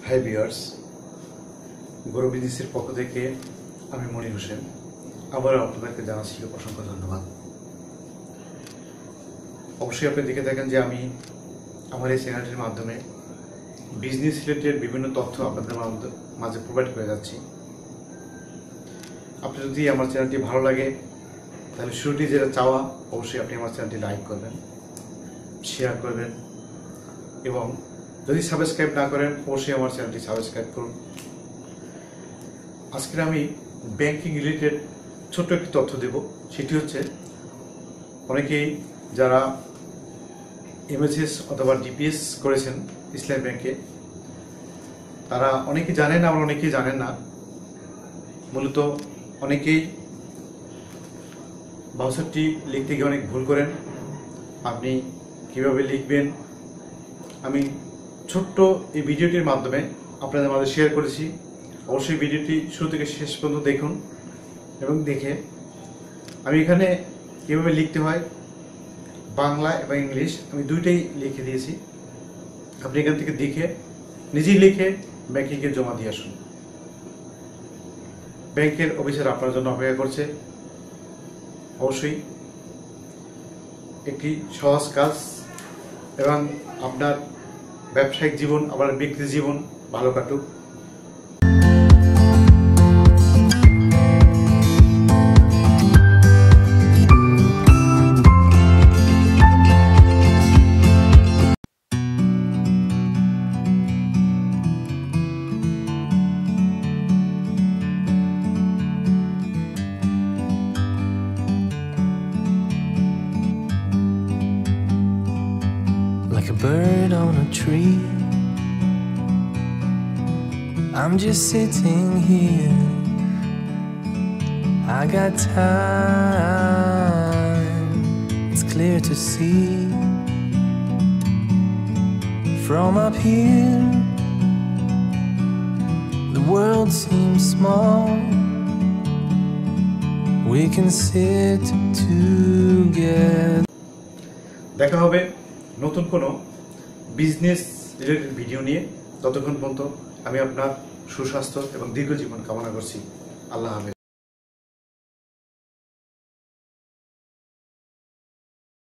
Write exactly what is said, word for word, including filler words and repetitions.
Hi viewers, গরু বিজনেসের পক্ষ থেকে আমি মনির হোসেন আবারও আপনাদেরকে জানাচ্ছি অসংখ্য ধন্যবাদ। অবশ্যই আপনি দেখে থাকেন যে আমি আমার এই চ্যানেলটির মাধ্যমে বিজনেস রিলেটেড বিভিন্ন তথ্য আপনাদের মাঝে প্রোভাইড করে যাচ্ছি। আপনি যদি আমার চ্যানেলটি ভালো লাগে তাহলে শুরুটি যেটা চাওয়া, অবশ্যই আপনি আমার চ্যানেলটি লাইক করবেন, শেয়ার করবেন এবং যদি সাবস্ক্রাইব না করেন অবশ্যই আমার চ্যানেলটি সাবস্ক্রাইব করুন। আজকে আমি ব্যাংকিং রিলেটেড ছোট্ট একটি তথ্য দেব। সেটি হচ্ছে, অনেকেই যারা এমএসএস অথবা ডিপিএস করেছেন ইসলামী ব্যাংকে, তারা অনেকেই জানেন, আবার অনেকেই জানেন না। মূলত অনেকেই ভাউচারটি লিখতে গিয়ে অনেক ভুল করেন। আপনি কিভাবে লিখবেন আমি ছোট্ট এই ভিডিওটির মাধ্যমে আপনাদের মাঝে শেয়ার করেছি। অবশ্যই ভিডিওটি শুরু থেকে শেষ পর্যন্ত দেখুন এবং দেখে আমি এখানে কীভাবে লিখতে হয় বাংলা এবং ইংলিশ আমি দুইটাই লিখে দিয়েছি। আপনি এখান থেকে দেখে নিজেই লিখে ব্যাংকিংয়ে জমা দিয়ে আসুন। ব্যাংকের অফিসার আপনার জন্য অপেক্ষা করছে। অবশ্যই একটি সহজ কাজ এবং আপনার ব্যবসায়িক জীবন আবার ব্যক্তি জীবন ভালো কাটুক। Like a bird on a tree, I'm just sitting here. I got time, it's clear to see. From up here, the world seems small. We can sit together. দেখা হবে নতুন কোনো বিজনেস রিলেটেড ভিডিও নিয়ে। ততক্ষণ পর্যন্ত আমি আপনার সুস্বাস্থ্য এবং দীর্ঘ জীবন কামনা করছি। আল্লাহ হাফেজ।